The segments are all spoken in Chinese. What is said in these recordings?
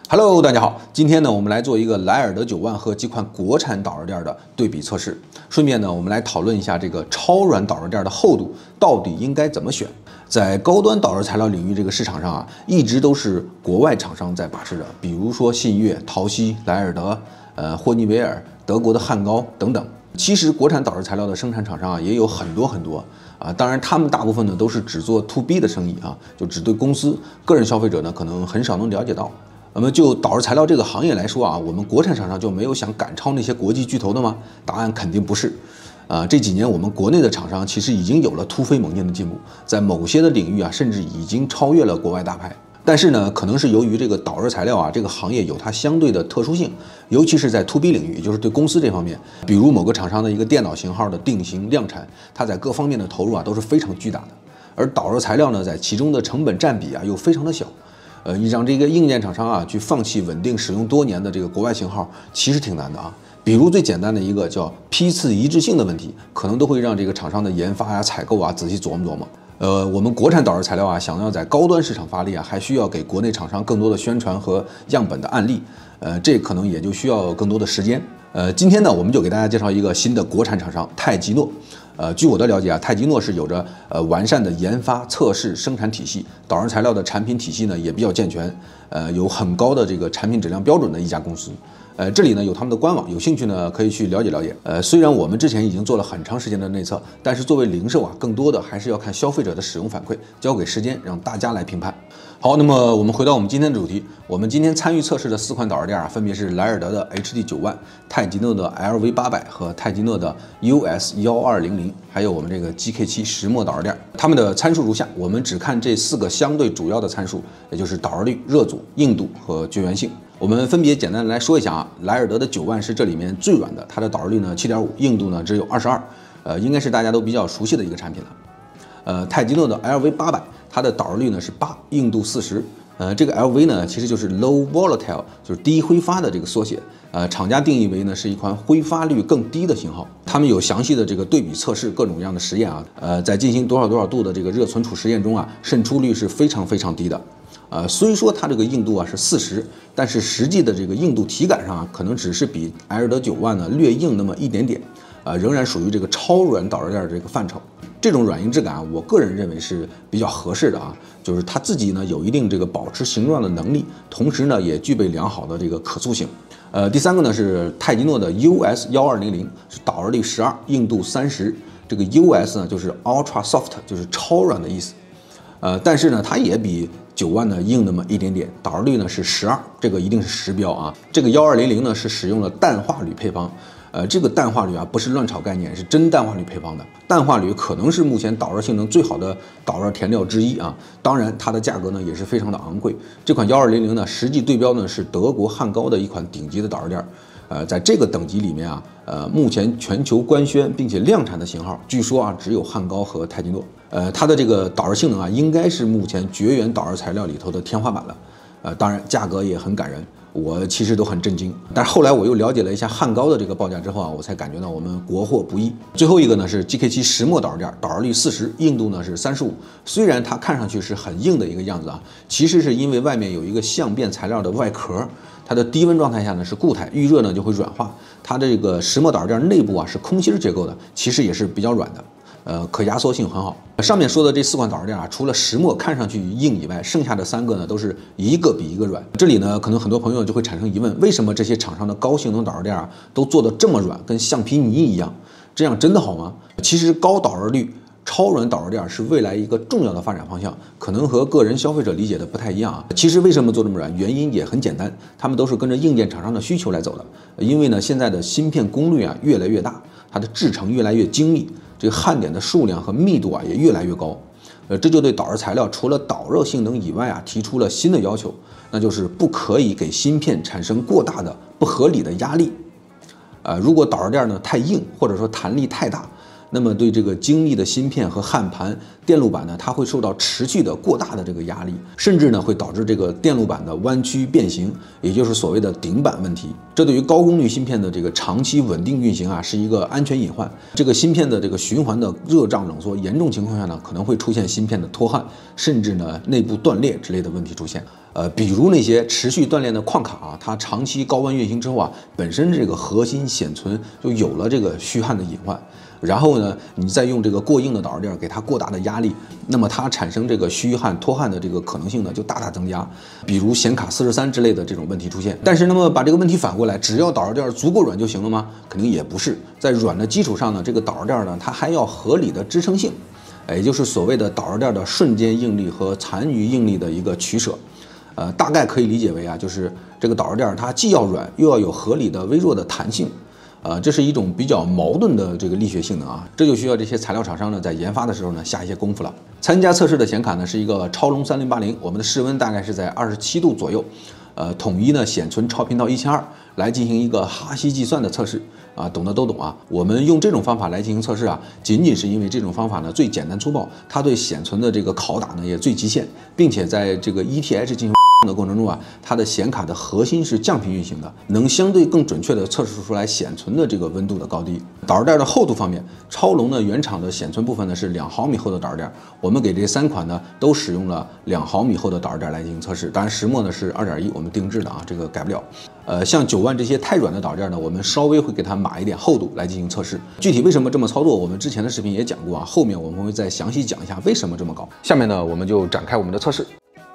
Hello， 大家好，今天呢，我们来做一个莱尔德90000和几款国产导热垫的对比测试。顺便呢，我们来讨论一下这个超软导热垫的厚度到底应该怎么选。在高端导热材料领域这个市场上啊，一直都是国外厂商在把持着，比如说信越、陶希、莱尔德、霍尼韦尔、德国的汉高等等。其实国产导热材料的生产厂商啊也有很多啊，当然他们大部分呢都是只做 to B 的生意啊，就只对公司，个人消费者呢可能很少能了解到。那么就导热材料这个行业来说啊，我们国产厂商就没有想赶超那些国际巨头的吗？答案肯定不是。这几年我们国内的厂商其实已经有了突飞猛进的进步，在某些的领域啊，甚至已经超越了国外大牌。但是呢，可能是由于这个导热材料啊，这个行业有它相对的特殊性，尤其是在 to B 领域，也就是对公司这方面，比如某个厂商的一个电脑型号的定型量产，它在各方面的投入啊都是非常巨大的。而导热材料呢，在其中的成本占比啊又非常的小。你让这个硬件厂商啊去放弃稳定使用多年的这个国外型号，其实挺难的啊。比如最简单的一个叫批次一致性的问题，可能都会让这个厂商的研发呀、采购啊仔细琢磨琢磨。我们国产导热材料啊，想要在高端市场发力啊，还需要给国内厂商更多的宣传和样本的案例。这可能也就需要更多的时间。今天呢，我们就给大家介绍一个新的国产厂商泰吉诺。据我的了解啊，泰吉诺是有着完善的研发、测试、生产体系，导热材料的产品体系呢也比较健全，有很高的这个产品质量标准的一家公司。这里呢有他们的官网，有兴趣呢可以去了解了解。虽然我们之前已经做了很长时间的内测，但是作为零售啊，更多的还是要看消费者的使用反馈，交给时间让大家来评判。好，那么我们回到我们今天的主题，我们今天参与测试的4款导热垫啊，分别是莱尔德的 HD 90000、泰吉诺的 LV 800和泰吉诺的 US 1200，还有我们这个 GK7石墨导热垫。它们的参数如下，我们只看这4个相对主要的参数，也就是导热率、热阻、硬度和绝缘性。我们分别简单的来说一下啊，莱尔德的90000是这里面最软的，它的导热率呢 7.5， 硬度呢只有22，应该是大家都比较熟悉的一个产品了。泰吉诺的 LV 800，它的导热率呢是8，硬度40。这个 LV 呢其实就是 low volatile， 就是低挥发的这个缩写。厂家定义为呢是一款挥发率更低的型号。他们有详细的这个对比测试各种各样的实验啊，在进行多少度的这个热存储实验中啊，渗出率是非常低的。虽说它这个硬度啊是40，但是实际的这个硬度体感上啊，可能只是比莱尔德90000呢略硬那么一点点，仍然属于这个超软导热垫这个范畴。这种软硬质感啊，我个人认为是比较合适的啊，就是它自己呢有一定这个保持形状的能力，同时呢也具备良好的这个可塑性。第3个呢是泰吉诺的 US 1200，是导热率12，硬度30。这个 US 呢就是 Ultra Soft， 就是超软的意思。但是呢，它也比90000呢硬那么一点点，导热率呢是12，这个一定是实标啊。这个1200呢是使用了氮化铝配方，这个氮化铝啊不是乱炒概念，是真氮化铝配方的。氮化铝可能是目前导热性能最好的导热填料之一啊，当然它的价格呢也是非常的昂贵。这款1200呢，实际对标呢是德国汉高的一款顶级的导热垫。在这个等级里面啊，目前全球官宣并且量产的型号，据说啊只有汉高和泰吉诺。它的这个导热性能啊，应该是目前绝缘导热材料里头的天花板了。当然价格也很感人，我其实都很震惊。但是后来我又了解了一下汉高的这个报价之后啊，我才感觉到我们国货不易。最后一个呢是 GK7石墨导热垫，导热率40，硬度呢是35。虽然它看上去是很硬的一个样子啊，其实是因为外面有一个相变材料的外壳。它的低温状态下呢是固态，遇热呢就会软化。它这个石墨导热垫内部啊是空心结构的，其实也是比较软的，可压缩性很好。上面说的这4款导热垫啊，除了石墨看上去硬以外，剩下的3个呢都是一个比一个软。这里呢可能很多朋友就会产生疑问，为什么这些厂商的高性能导热垫啊都做得这么软，跟橡皮泥一样？这样真的好吗？其实高导热率超软导热垫是未来一个重要的发展方向，可能和个人消费者理解的不太一样啊。其实为什么做这么软，原因也很简单，他们都是跟着硬件厂商的需求来走的。因为呢，现在的芯片功率啊越来越大，它的制程越来越精密，这个焊点的数量和密度啊也越来越高。这就对导热材料除了导热性能以外啊，提出了新的要求，那就是不可以给芯片产生过大的不合理的压力。如果导热垫呢太硬，或者说弹力太大， 那么对这个精密的芯片和焊盘、电路板呢，它会受到持续的过大的这个压力，甚至呢会导致这个电路板的弯曲变形，也就是所谓的顶板问题。这对于高功率芯片的这个长期稳定运行啊，是一个安全隐患。这个芯片的这个循环的热胀冷缩，严重情况下呢，可能会出现芯片的脱焊，甚至呢内部断裂之类的问题出现。比如那些持续锻炼的矿卡啊，它长期高温运行之后啊，本身这个核心显存就有了这个虚焊的隐患。然后呢，你再用这个过硬的导热垫给它过大的压力，那么它产生这个虚焊脱焊的这个可能性呢就大大增加，比如显卡43之类的这种问题出现。但是那么把这个问题反过来，只要导热垫足够软就行了吗？肯定也不是，在软的基础上呢，这个导热垫呢它还要合理的支撑性，也就是所谓的导热垫的瞬间应力和残余应力的一个取舍。大概可以理解为啊，就是这个导热垫它既要软，又要有合理的微弱的弹性。这是一种比较矛盾的这个力学性能啊，这就需要这些材料厂商呢在研发的时候呢下一些功夫了。参加测试的显卡呢是一个超龙3080，我们的室温大概是在27度左右，统一呢显存超频到1200来进行一个哈希计算的测试啊，懂的都懂啊。我们用这种方法来进行测试啊，仅仅是因为这种方法呢最简单粗暴，它对显存的这个拷打呢也最极限，并且在这个 ETH 进行的过程中啊，它的显卡的核心是降频运行的，能相对更准确的测试出来显存的这个温度的高低。导热垫的厚度方面，超龙呢原厂的显存部分呢是2毫米厚的导热垫，我们给这3款呢都使用了2毫米厚的导热垫来进行测试，当然石墨呢是2.1，我们定制的啊，这个改不了。像9万这些太软的导热垫呢，我们稍微会给它码一点厚度来进行测试。具体为什么这么操作，我们之前的视频也讲过啊，后面我们会再详细讲一下为什么这么搞。下面呢，我们就展开我们的测试。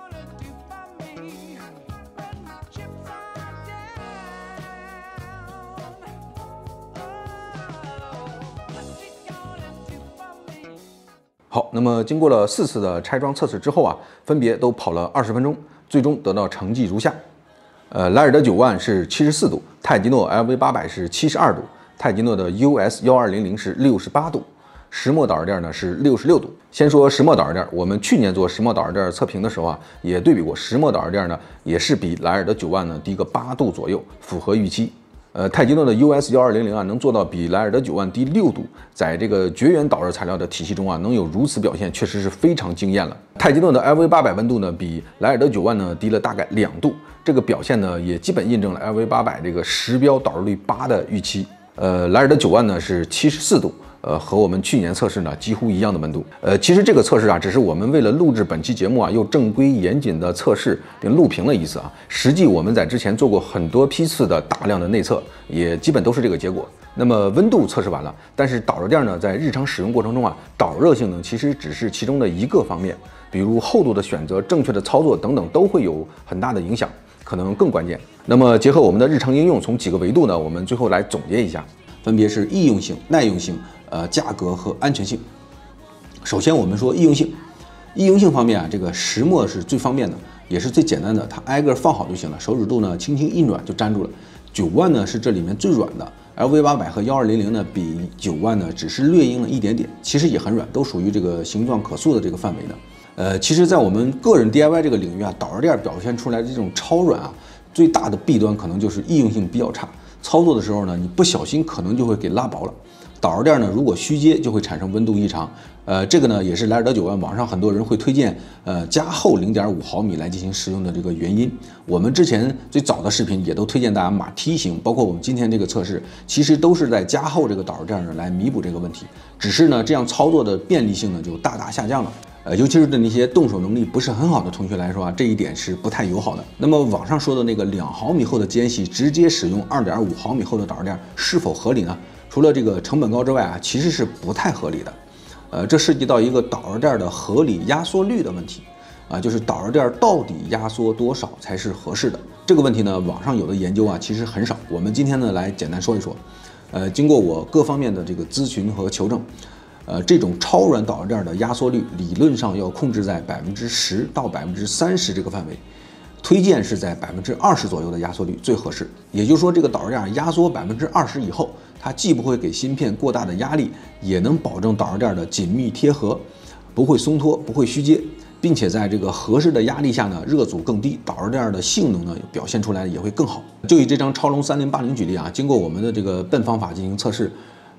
好，那么经过了4次的拆装测试之后啊，分别都跑了20分钟，最终得到成绩如下。莱尔德9万是74度，泰吉诺 LV800是72度，泰吉诺的 US1200是68度，石墨导热垫呢是66度。先说石墨导热垫，我们去年做石墨导热垫测评的时候啊，也对比过，石墨导热垫呢也是比莱尔德9万呢低个8度左右，符合预期。泰吉诺的 US1200啊，能做到比莱尔德9万低6度，在这个绝缘导热材料的体系中啊，能有如此表现，确实是非常惊艳了。泰吉诺的 LV800温度呢，比莱尔德9万呢低了大概2度，这个表现呢，也基本印证了 LV800这个实标导热率8的预期。莱尔德9万呢是74度。和我们去年测试呢几乎一样的温度。其实这个测试啊，只是我们为了录制本期节目啊，又正规严谨的测试并录屏了一次啊。实际我们在之前做过很多批次的大量的内测，也基本都是这个结果。那么温度测试完了，但是导热垫呢，在日常使用过程中啊，导热性能其实只是其中的一个方面，比如厚度的选择、正确的操作等等，都会有很大的影响，可能更关键。那么结合我们的日常应用，从几个维度呢，我们最后来总结一下，分别是易用性、耐用性。价格和安全性。首先我们说易用性，易用性方面啊，这个石墨是最方便的，也是最简单的，它挨个放好就行了，手指肚呢轻轻一软就粘住了。9万呢是这里面最软的 ，LV800和1200呢比9万呢只是略硬了一点点，其实也很软，都属于这个形状可塑的这个范围的。其实，在我们个人 DIY 这个领域啊，导热垫表现出来的这种超软啊，最大的弊端可能就是易用性比较差，操作的时候呢，你不小心可能就会给拉薄了。导热垫呢，如果虚接就会产生温度异常。这个呢也是莱尔德9万网上很多人会推荐加厚0.5毫米来进行使用的这个原因。我们之前最早的视频也都推荐大家码梯形，包括我们今天这个测试，其实都是在加厚这个导热垫呢来弥补这个问题。只是呢这样操作的便利性呢就大大下降了。尤其是对那些动手能力不是很好的同学来说啊，这一点是不太友好的。那么网上说的那个2毫米厚的间隙直接使用2.5毫米厚的导热垫是否合理呢？除了这个成本高之外啊，其实是不太合理的。这涉及到一个导热垫的合理压缩率的问题啊，就是导热垫到底压缩多少才是合适的？这个问题呢，网上有的研究啊，其实很少。我们今天呢来简单说一说。经过我各方面的这个咨询和求证，这种超软导热垫的压缩率理论上要控制在10%到30%这个范围。推荐是在20%左右的压缩率最合适，也就是说，这个导热垫压缩20%以后，它既不会给芯片过大的压力，也能保证导热垫的紧密贴合，不会松脱，不会虚接，并且在这个合适的压力下呢，热阻更低，导热垫的性能呢表现出来也会更好。就以这张超龙3080举例啊，经过我们的这个笨方法进行测试，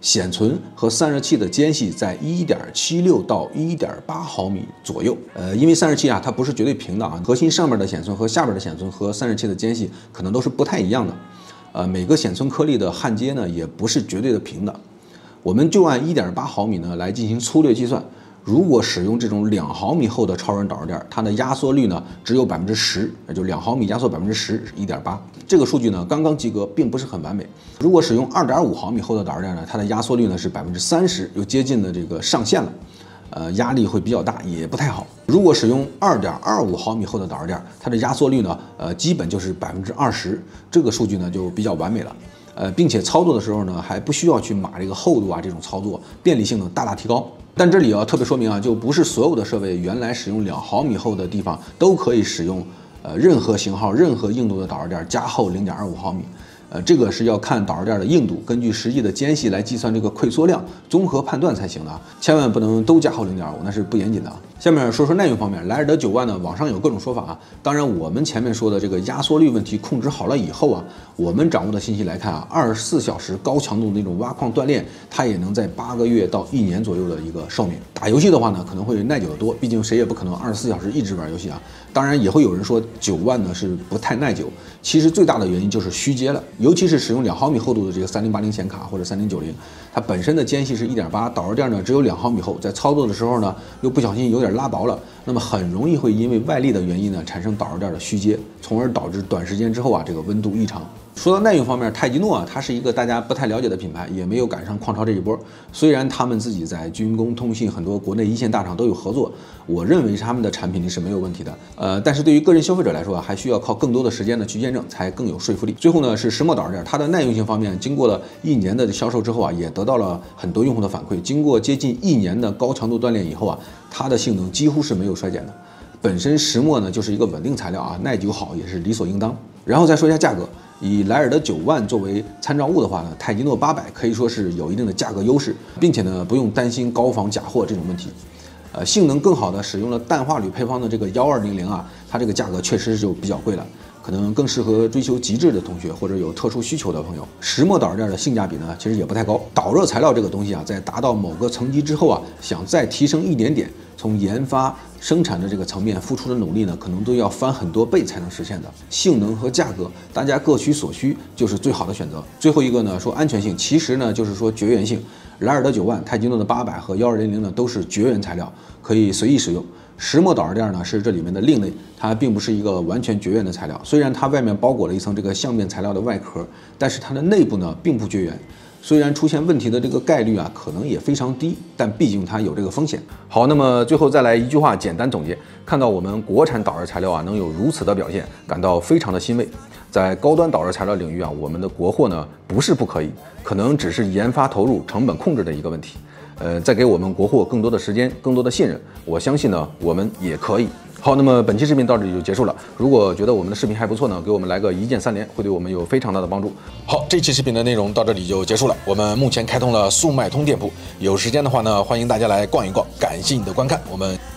显存和散热器的间隙在1.76到1.8毫米左右。因为散热器啊，它不是绝对平的啊，核心上面的显存和下边的显存和散热器的间隙可能都是不太一样的。每个显存颗粒的焊接呢，也不是绝对的平的。我们就按1.8毫米呢来进行粗略计算。如果使用这种2毫米厚的超软导热垫，它的压缩率呢只有10%，也就2毫米压缩10%是1.8。这个数据呢刚刚及格，并不是很完美。如果使用2.5毫米厚的导热垫呢，它的压缩率呢是30%，又接近了这个上限了。压力会比较大，也不太好。如果使用2.25毫米厚的导热垫，它的压缩率呢，基本就是20%，这个数据呢就比较完美了。并且操作的时候呢，还不需要去码这个厚度啊，这种操作便利性呢大大提高。但这里要特别说明啊，就不是所有的设备原来使用2毫米厚的地方都可以使用任何型号、任何硬度的导热垫加厚0.25毫米。这个是要看导热垫的硬度，根据实际的间隙来计算这个溃缩量，综合判断才行的啊，千万不能都加厚0.25，那是不严谨的啊。下面说说耐用方面，莱尔德9万呢，网上有各种说法啊。当然，我们前面说的这个压缩率问题控制好了以后啊，我们掌握的信息来看啊，24小时高强度那种挖矿锻炼，它也能在8个月到1年左右的一个寿命。打游戏的话呢，可能会耐久得多，毕竟谁也不可能24小时一直玩游戏啊。当然，也会有人说9万呢是不太耐久，其实最大的原因就是虚接了。尤其是使用2毫米厚度的这个3080显卡或者3090，它本身的间隙是1.8，导热垫呢只有2毫米厚，在操作的时候呢又不小心有点拉薄了，那么很容易会因为外力的原因呢产生导热垫的虚接，从而导致短时间之后啊这个温度异常。说到耐用方面，泰吉诺啊，它是一个大家不太了解的品牌，也没有赶上矿潮这一波。虽然他们自己在军工、通信很多国内一线大厂都有合作，我认为他们的产品力是没有问题的。但是对于个人消费者来说啊，还需要靠更多的时间呢去验证，才更有说服力。最后呢是石墨导热垫，它的耐用性方面，经过了1年的销售之后啊，也得到了很多用户的反馈。经过接近1年的高强度锻炼以后啊，它的性能几乎是没有衰减的。本身石墨呢就是一个稳定材料啊，耐久好也是理所应当。然后再说一下价格。以莱尔德9万作为参照物的话呢，泰吉诺800可以说是有一定的价格优势，并且呢不用担心高仿假货这种问题。性能更好的使用了氮化铝配方的这个1200啊，它这个价格确实就比较贵了，可能更适合追求极致的同学或者有特殊需求的朋友。石墨导热垫的性价比呢其实也不太高，导热材料这个东西啊，在达到某个层级之后啊，想再提升一点点，从研发生产的这个层面付出的努力呢，可能都要翻很多倍才能实现的。性能和价格，大家各取所需就是最好的选择。最后一个呢，说安全性，其实呢就是说绝缘性。莱尔德9万、泰吉诺的800和1200呢都是绝缘材料，可以随意使用。石墨导热垫呢是这里面的另类，它并不是一个完全绝缘的材料，虽然它外面包裹了一层这个相面材料的外壳，但是它的内部呢并不绝缘。虽然出现问题的这个概率啊，可能也非常低，但毕竟它有这个风险。好，那么最后再来一句话简单总结：看到我们国产导热材料啊能有如此的表现，感到非常的欣慰。在高端导热材料领域啊，我们的国货呢不是不可以，可能只是研发投入、成本控制的一个问题。再给我们国货更多的时间、更多的信任，我相信呢我们也可以。好，那么本期视频到这里就结束了。如果觉得我们的视频还不错呢，给我们来个一键3连，会对我们有非常大的帮助。好，这期视频的内容到这里就结束了。我们目前开通了速卖通店铺，有时间的话呢，欢迎大家来逛一逛。感谢你的观看，我们